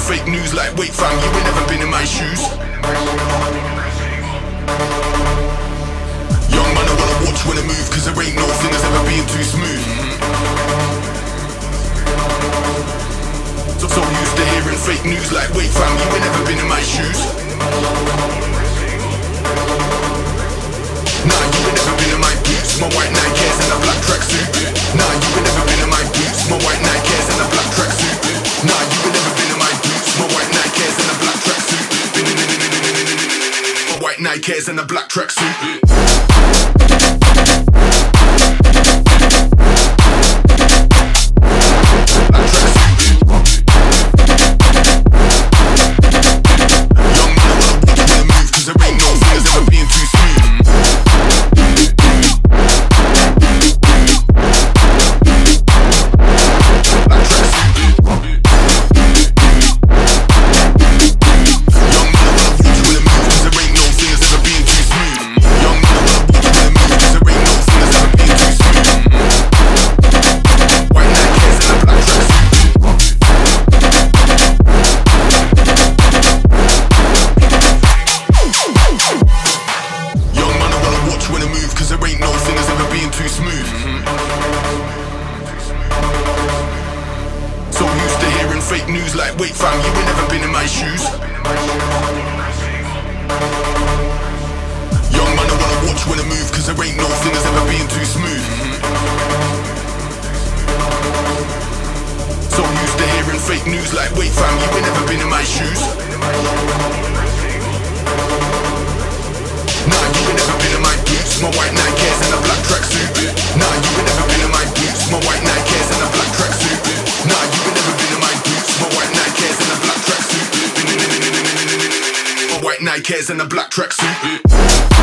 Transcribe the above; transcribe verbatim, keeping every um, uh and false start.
fake news like, wait fam, you ain't never been in my shoes. Young man, I wanna watch when I move, cause there ain't no thing that's ever been too smooth. So, so used to hearing fake news like, wait fam, you ain't never been in my shoes. Nah, you ain't never been in my boots, my white Nikes and a black tracksuit. Nah, you ain't never been in my boots, my white Nikes and a black tracksuit. Nah, you ain't never been in my boots, my white Nikes and a black tracksuit. My white Nikes and a black tracksuit. Fake news like, wait fam, you ain't never been in my shoes. Young man, I wanna watch when I move, cause there ain't no thing that's ever been too smooth. So used to hearing fake news like, wait fam, you ain't never been in my shoes. Nah, you ain't never been in my boots, my white Nikes and a black tracksuit. Nah, you ain't never been in my boots, my white Nikes and a black tracksuit. Nah, you ain't never been in my boots, my white Nikes and a black tracksuit. My white Nikes and a black tracksuit.